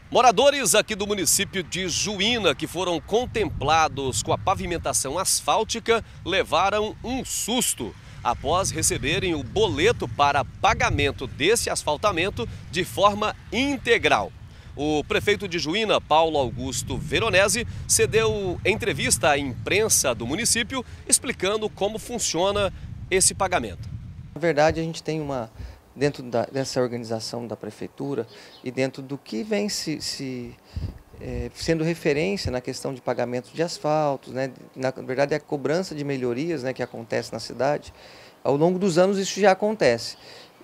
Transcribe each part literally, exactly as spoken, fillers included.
Moradores aqui do município de Juína, que foram contemplados com a pavimentação asfáltica, levaram um susto após receberem o boleto para pagamento desse asfaltamento de forma integral. O prefeito de Juína, Paulo Augusto Veronese, cedeu entrevista à imprensa do município explicando como funciona esse pagamento. Na verdade, a gente tem uma, dentro da, dessa organização da prefeitura e dentro do que vem se, se é, sendo referência na questão de pagamento de asfaltos, né? Na verdade, é a cobrança de melhorias, né, que acontece na cidade. Ao longo dos anos isso já acontece.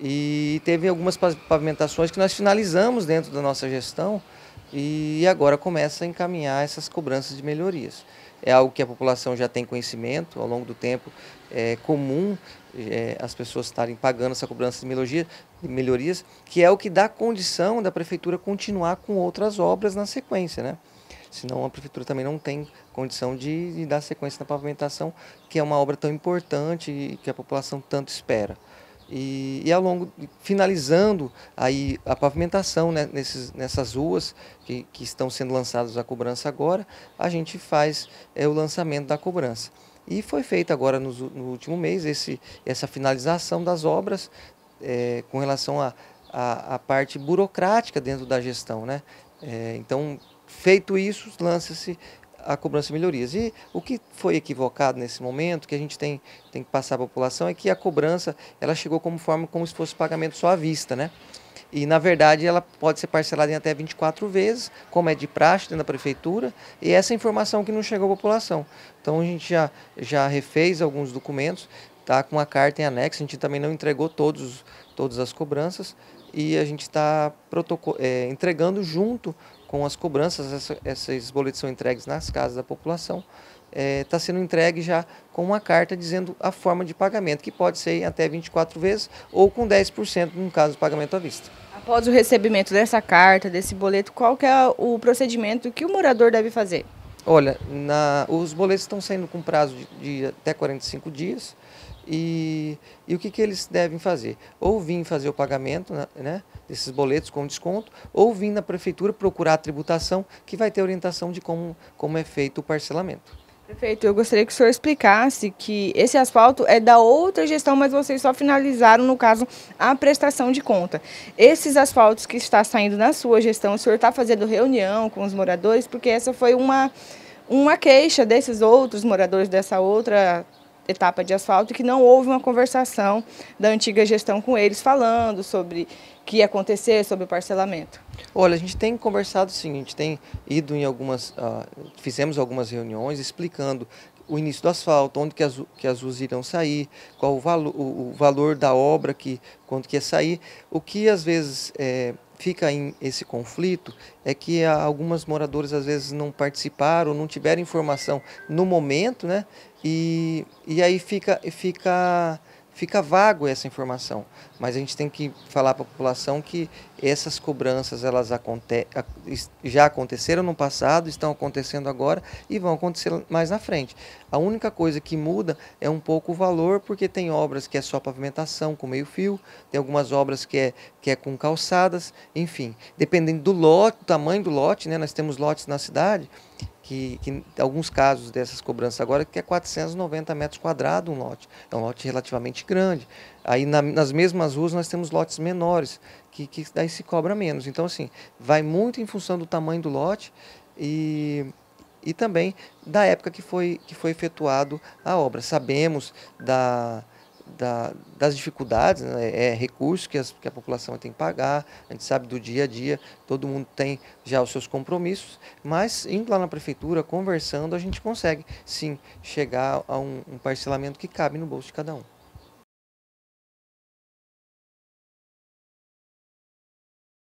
E teve algumas pavimentações que nós finalizamos dentro da nossa gestão e agora começa a encaminhar essas cobranças de melhorias. É algo que a população já tem conhecimento, ao longo do tempo é comum é, as pessoas estarem pagando essa cobrança de, melhoria, de melhorias, que é o que dá condição da prefeitura continuar com outras obras na sequência, né? Senão a prefeitura também não tem condição de, de dar sequência na pavimentação, que é uma obra tão importante e que a população tanto espera. E, e ao longo, finalizando aí a pavimentação, né, nesses, nessas ruas que, que estão sendo lançadas a cobrança agora, a gente faz é, o lançamento da cobrança. E foi feito agora no, no último mês esse, essa finalização das obras é, com relação à a, a, a parte burocrática dentro da gestão, né? É, então, feito isso, lança-se a cobrança de melhorias. E o que foi equivocado nesse momento, que a gente tem, tem que passar à população, é que a cobrança ela chegou como forma como se fosse pagamento só à vista, né? E, na verdade, ela pode ser parcelada em até vinte e quatro vezes, como é de praxe dentro da prefeitura, e essa informação que não chegou à população. Então, a gente já, já refez alguns documentos, tá, com a carta em anexo, a gente também não entregou todos, todas as cobranças, e a gente está é, entregando junto com as cobranças, essa, esses boletos são entregues nas casas da população, está é, sendo entregue já com uma carta dizendo a forma de pagamento, que pode ser até vinte e quatro vezes ou com dez por cento no caso do pagamento à vista. Após o recebimento dessa carta, desse boleto, qual que é o procedimento que o morador deve fazer? Olha, na, os boletos estão saindo com prazo de, de até quarenta e cinco dias. E, e o que, que eles devem fazer? Ou vir fazer o pagamento, né, desses boletos com desconto, ou vir na prefeitura procurar a tributação, que vai ter orientação de como, como é feito o parcelamento. Prefeito, eu gostaria que o senhor explicasse que esse asfalto é da outra gestão, mas vocês só finalizaram, no caso, a prestação de conta. Esses asfaltos que está saindo na sua gestão, o senhor está fazendo reunião com os moradores, porque essa foi uma, uma queixa desses outros moradores dessa outra etapa de asfalto, que não houve uma conversação da antiga gestão com eles, falando sobre o que ia acontecer, sobre o parcelamento. Olha, a gente tem conversado sim, a gente tem ido em algumas, uh, fizemos algumas reuniões explicando o início do asfalto, onde que as, que as ruas irão sair, qual o, valo, o, o valor da obra, que, quanto que ia sair. O que às vezes é, fica em esse conflito é que algumas moradores às vezes não participaram, não tiveram informação no momento, né? E, e aí fica, fica, fica vago essa informação. Mas a gente tem que falar para a população que essas cobranças elas aconte já aconteceram no passado, estão acontecendo agora e vão acontecer mais na frente. A única coisa que muda é um pouco o valor, porque tem obras que é só pavimentação com meio fio, tem algumas obras que é, que é com calçadas, enfim. Dependendo do lote, do tamanho do lote, né, nós temos lotes na cidade, que, que alguns casos dessas cobranças agora que é quatrocentos e noventa metros quadrados um lote. É um lote relativamente grande. Aí na, nas mesmas ruas nós temos lotes menores, que, que daí se cobra menos. Então assim, vai muito em função do tamanho do lote e, e também da época que foi, que foi efetuado a obra. Sabemos da... Da, das dificuldades, né? É recurso que, as, que a população tem que pagar, a gente sabe do dia a dia, todo mundo tem já os seus compromissos, mas indo lá na prefeitura, conversando, a gente consegue sim chegar a um, um parcelamento que cabe no bolso de cada um.